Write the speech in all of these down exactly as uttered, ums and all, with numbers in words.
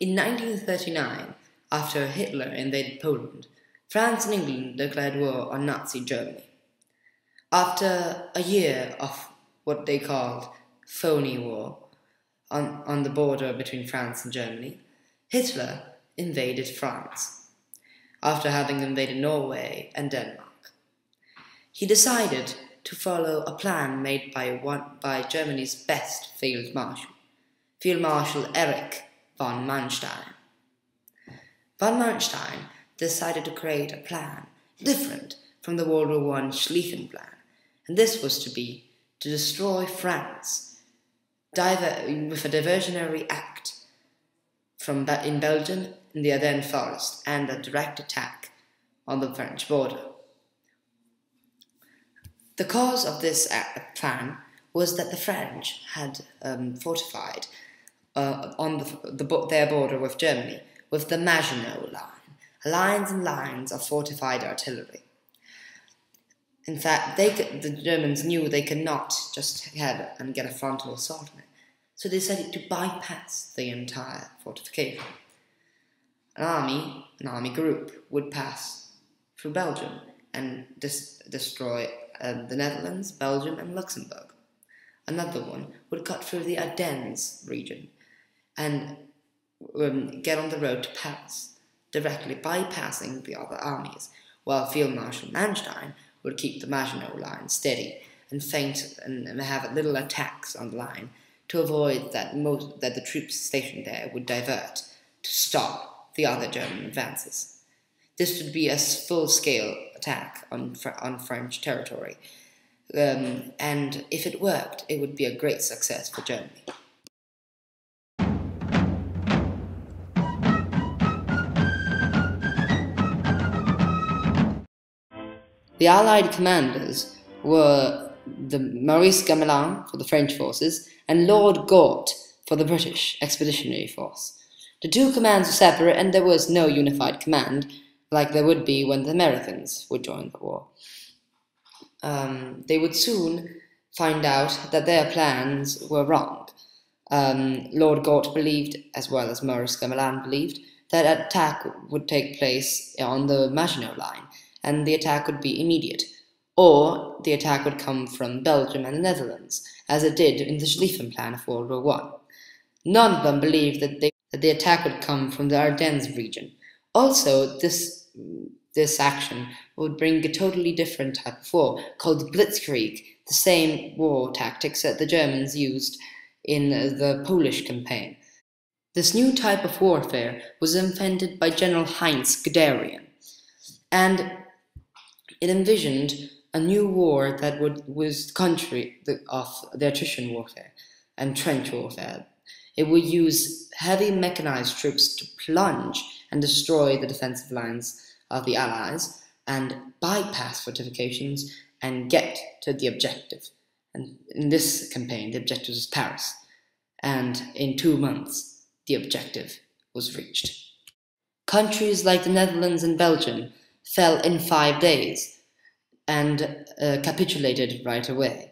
In nineteen thirty-nine, after Hitler invaded Poland, France and England declared war on Nazi Germany. After a year of what they called phony war on, on the border between France and Germany, Hitler invaded France, after having invaded Norway and Denmark. He decided to follow a plan made by, one, by Germany's best field marshal, Field Marshal Erich von Manstein. Von Manstein decided to create a plan different from the World War One Schlieffen Plan, and this was to be to destroy France diver- with a diversionary act from Be- in Belgium in the Ardennes forest and a direct attack on the French border. The cause of this plan was that the French had um, fortified uh, on the, the, their border with Germany with the Maginot Line, lines and lines of fortified artillery. In fact, they could, the Germans knew they could not just head and get a frontal assault on it, so they decided to bypass the entire fortification. An army, an army group, would pass through Belgium and dis- destroy uh, the Netherlands, Belgium, and Luxembourg. Another one would cut through the Ardennes region and um, get on the road to Paris, directly bypassing the other armies, while Field Marshal Manstein would keep the Maginot Line steady and feint and, and have little attacks on the line to avoid that most that the troops stationed there would divert to stop the other German advances. This would be a full-scale attack on on French territory, um, and if it worked, it would be a great success for Germany. The Allied commanders were the Maurice Gamelin for the French forces and Lord Gort for the British Expeditionary Force. The two commands were separate, and there was no unified command like there would be when the Americans would join the war. Um, they would soon find out that their plans were wrong. Um, Lord Gort believed, as well as Maurice Gamelin believed, that an attack would take place on the Maginot Line, and the attack would be immediate, or the attack would come from Belgium and the Netherlands, as it did in the Schlieffen Plan of World War One. None of them believed that, they, that the attack would come from the Ardennes region. Also, this, this action would bring a totally different type of war, called Blitzkrieg, the same war tactics that the Germans used in the Polish campaign. This new type of warfare was invented by General Heinz Guderian, and it envisioned a new war that would, was contrary of the attrition warfare and trench warfare. It would use heavy mechanized troops to plunge and destroy the defensive lines of the Allies and bypass fortifications and get to the objective. And in this campaign, the objective was Paris. And in two months, the objective was reached. Countries like the Netherlands and Belgium fell in five days and uh, capitulated right away.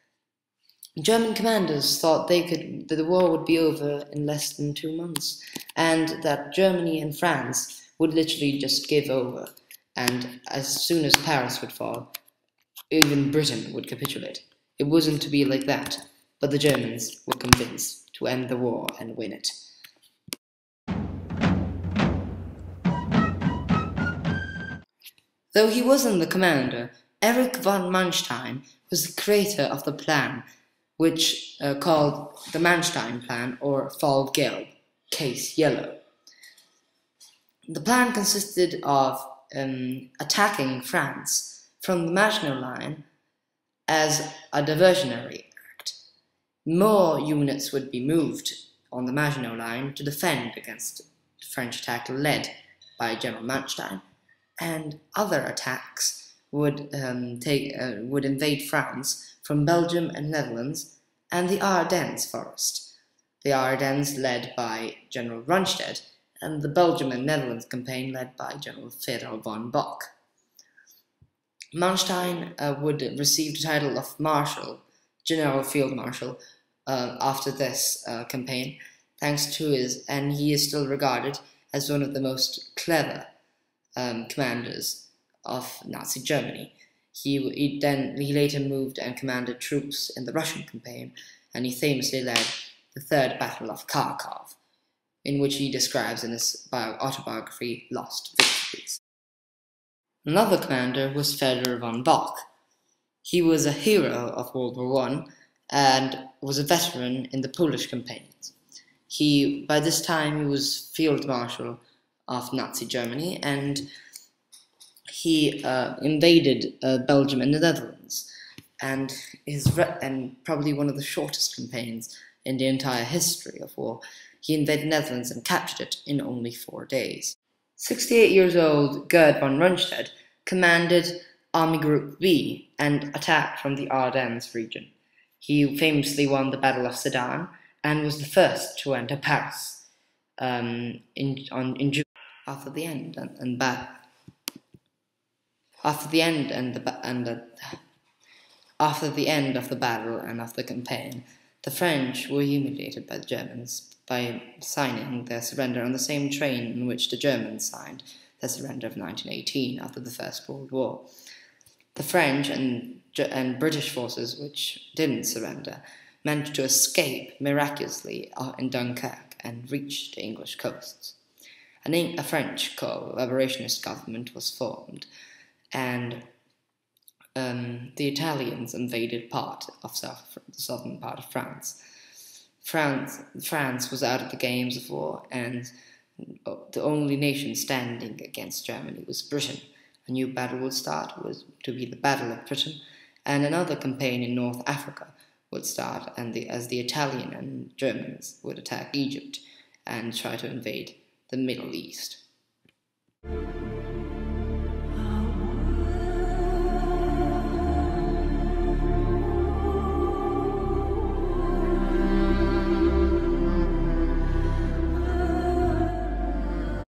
German commanders thought they could, that the war would be over in less than two months, and that Germany and France would literally just give over, and as soon as Paris would fall, even Britain would capitulate. It wasn't to be like that, but the Germans were convinced to end the war and win it. Though he wasn't the commander, Erich von Manstein was the creator of the plan, which uh, called the Manstein Plan, or Fall Gelb, Case Yellow. The plan consisted of um, attacking France from the Maginot Line as a diversionary act. More units would be moved on the Maginot Line to defend against the French attack led by General Manstein, and other attacks would um, take uh, would invade France from Belgium and Netherlands and the Ardennes forest. The Ardennes led by General Rundstedt, and the Belgium and Netherlands campaign led by General Theodor von Bock. Manstein uh, would receive the title of Marshal, General Field Marshal, uh, after this uh, campaign, thanks to his, and he is still regarded as one of the most clever um, commanders of Nazi Germany. He, he then he later moved and commanded troops in the Russian campaign, and he famously led the Third Battle of Kharkov, in which he describes in his autobiography Lost Victories. Another commander was Fedor von Bock. He was a hero of World War One and was a veteran in the Polish campaigns. He, by this time, he was Field Marshal of Nazi Germany, and he uh, invaded uh, Belgium and the Netherlands, and his and probably one of the shortest campaigns in the entire history of war. He invaded the Netherlands and captured it in only four days. sixty-eight years old Gerd von Rundstedt commanded Army Group B and attacked from the Ardennes region. He famously won the Battle of Sedan and was the first to enter Paris um, in, on, in June. After the end and, and ba- after the end and the and the, after the end of the battle and of the campaign, the French were humiliated by the Germans by signing their surrender on the same train in which the Germans signed their surrender of nineteen eighteen after the First World War. The French and, and British forces, which didn't surrender, managed to escape miraculously in Dunkirk and reach the English coasts. A French collaborationist government was formed, and um, the Italians invaded part of south, the southern part of France. France. France was out of the games of war, and the only nation standing against Germany was Britain. A new battle would start, was to be the Battle of Britain, and another campaign in North Africa would start, and the, as the Italian and Germans would attack Egypt and try to invade the Middle East.